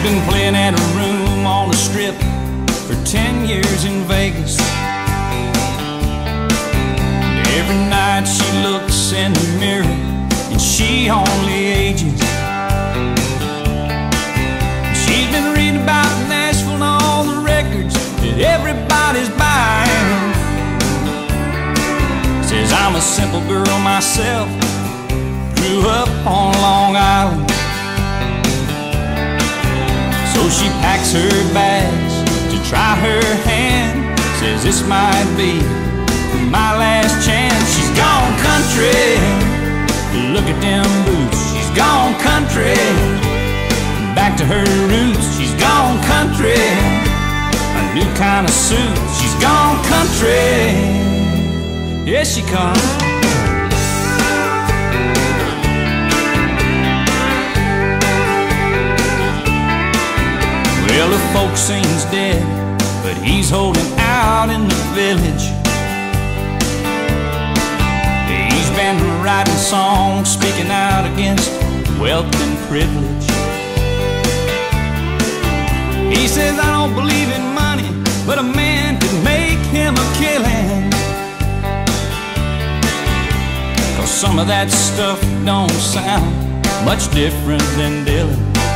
been playing at a room on the strip for 10 years in Vegas. And every night she looks in the mirror and she only ages. She's been reading about Nashville and all the records that everybody's buying. Says I'm a simple girl myself, grew up on Long Island. So she packs her bags to try her hand. Says this might be my last chance. She's gone country, look at them boots. She's gone country, back to her roots. She's gone country, a new kind of suit. She's gone country, here she comes. Well, the folk sings dead, but he's holding out in the village. He's been writing songs, speaking out against wealth and privilege. He says, I don't believe in money, but a man could make him a killing. 'Cause some of that stuff don't sound much different than Dylan.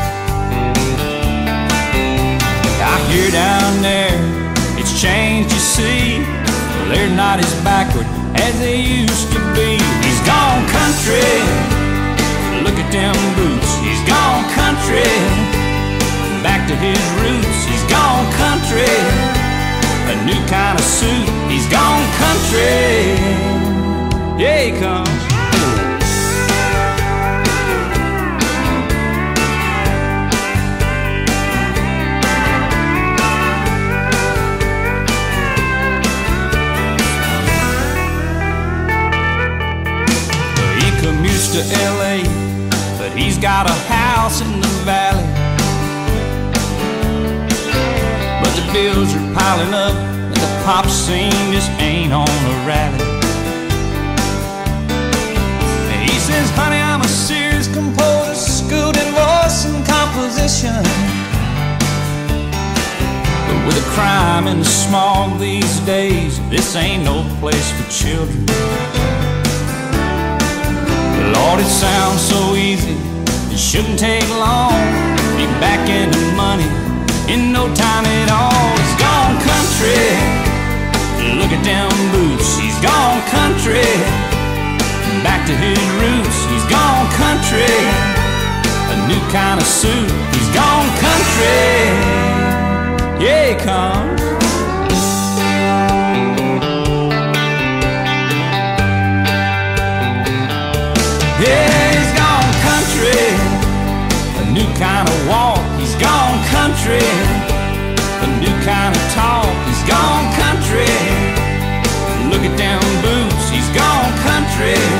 I hear down there, it's changed, you see. They're not as backward as they used to be. He's gone country, look at them boots. He's gone country, back to his roots. He's gone country, a new kind of suit. He's gone country, yeah, he comes. To LA, but he's got a house in the valley. But the bills are piling up and the pop scene just ain't on a rally. And he says, honey, I'm a serious composer, schooled in voice and composition. But with the crime and the smog these days, this ain't no place for children. Lord, it sounds so easy, it shouldn't take long. Be back into money in no time at all. He's gone country, look at them boots. He's gone country, back to his roots. He's gone country, a new kind of suit. He's gone country, yeah, he comes. Yeah, he's gone country, a new kind of walk. He's gone country, a new kind of talk. He's gone country, look at them boots. He's gone country,